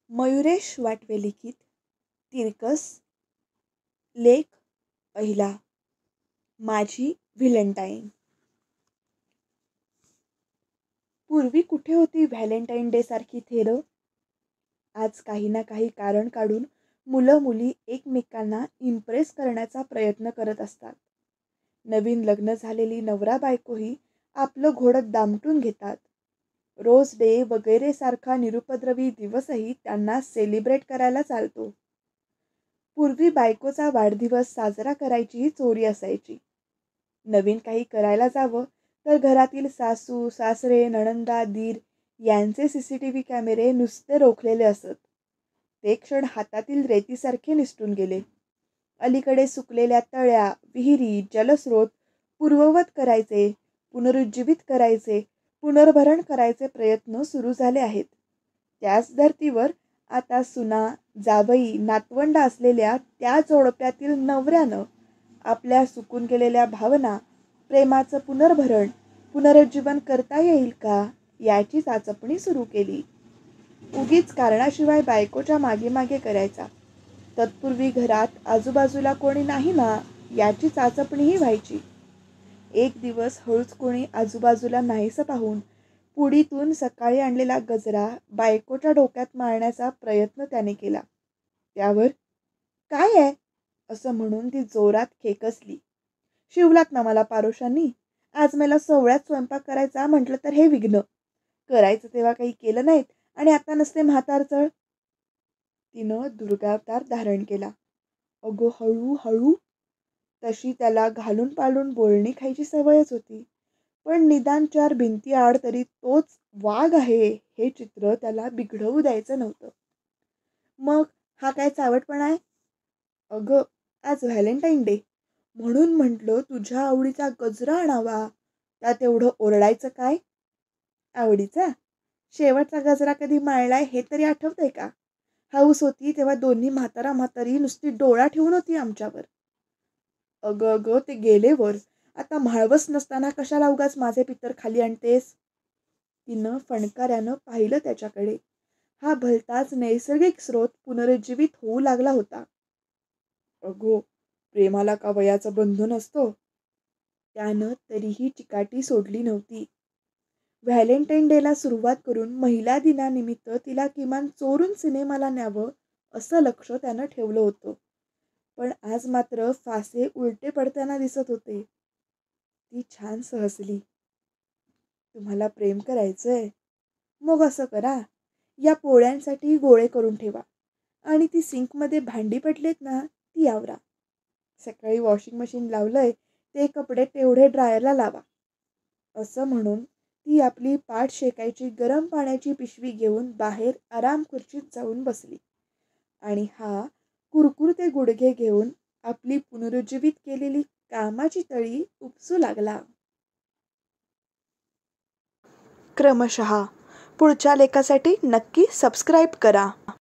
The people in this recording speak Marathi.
मयुरेश वाटवे लिखित तिरकस लेख पहिला माझी व्हॅलेंटाईन। पूर्वी कुठे होती व्हॅलेंटाईन डे सारखी थेरं? आज काही ना काही कारण काढून मुलं मुली एकमेकांना इम्प्रेस करण्याचा प्रयत्न करत असतात। नवीन लग्न झालेली नवरा बायकोही आपलं घोडं दामटून घेतात। रोज डे वगैरे सारखा निरुपद्रवी दिवसही त्यांना सेलिब्रेट करायला चालतो। पूर्वी बायकोचा वाढदिवस साजरा करायचीही चोरी असायची। नवीन काही करायला जावं तर घरातील सासू सासरे नणंदा दीर यांचे CCTV कॅमेरे नुसते रोखलेले असत। ते क्षण हातातील रेतीसारखे निसटून गेले। अलीकडे सुकलेल्या तळ्या विहिरी जलस्रोत पूर्ववत करायचे, पुनरुज्जीवित करायचे, पुनर्भरण करायचे प्रयत्न सुरू झाले आहेत। त्याच धर्तीवर आता सुना जावई नातवंड असलेल्या त्या जोडप्यातील नवऱ्यानं आपल्या सुकून गेलेल्या भावना प्रेमाचं पुनर्भरण पुनरुज्जीवन करता येईल का याची चाचपणी सुरू केली। उगीच कारणाशिवाय बायकोच्या मागे मागे करायचा। तत्पूर्वी घरात आजूबाजूला कोणी नाही ना याची चाचपणीही व्हायची। एक दिवस हळूच कोणी आजूबाजूला नाहीसं पाहून पुडीतून सकाळी आणलेला गजरा बायकोच्या डोक्यात मारण्याचा प्रयत्न त्याने केला। त्यावर काय आहे असं म्हणून ती जोरात खेकसली। शिवलात ना मला पारोशांनी, आज मला सोवळ्यात स्वयंपाक करायचा म्हटलं तर हे विघ्न, करायचं तेव्हा काही केलं नाहीत आणि आता नसते म्हातारचळ। तिनं दुर्गावतार धारण केला। अगो हळू हळू, तशी त्याला घालून पालून बोलणी खायची सवयच होती, पण निदान 4 भिंती आड तरी तोच वाघ आहे हे चित्र त्याला बिघडवू द्यायचं नव्हतं। मग हा काय चावटपणा आहे? अगं आज व्हॅलेंटाईन डे म्हणून म्हटलं तुझ्या आवडीचा गजरा आणावा, त्यात एवढं ओरडायचं काय? आवडीचा शेवटचा गजरा कधी माळलाय हे तरी आठवतंय का? हाऊस होती तेव्हा दोन्ही म्हातारा म्हातारी नुसती डोळा ठेवून होती आमच्यावर। अगं अगं ते गेले वर, आता म्हाळवस नसताना कशाला उगाच माझे पितर खाली आणतेस? तिनं फणकाऱ्यानं पाहिलं त्याच्याकडे। हा भलताच नैसर्गिक स्रोत पुनरुज्जीवित होऊ लागला होता। अगो प्रेमाला का वयाचं बंधन असतं? त्यानं तरीही चिकाटी सोडली नव्हती। व्हॅलेंटाईन डेला सुरुवात करून महिला दिनानिमित्त तिला किमान चोरून सिनेमाला न्यावं असं लक्ष त्यानं ठेवलं होतं, पण आज मात्र फासे उलटे पडताना दिसत होते। ती छान सहसली। तुम्हाला प्रेम करायचंय? मग असं करा, या पोळ्यांसाठी गोळे करून ठेवा आणि ती सिंकमध्ये भांडी पडलेत ना ती आवरा। सकाळी वॉशिंग मशीन लावलंय ते कपडे तेवढे ड्रायरला लावा। असं म्हणून ती आपली पाठ शेकायची गरम पाण्याची पिशवी घेऊन बाहेर आराम खुर्चीत जाऊन बसली आणि हा कुरकुरते गुडघे घेऊन आपली पुनरुज्जीवित केलेली कामाची तळी उपसू लागला। क्रमशः पुढच्या लेखासाठी नक्की सबस्क्राईब करा।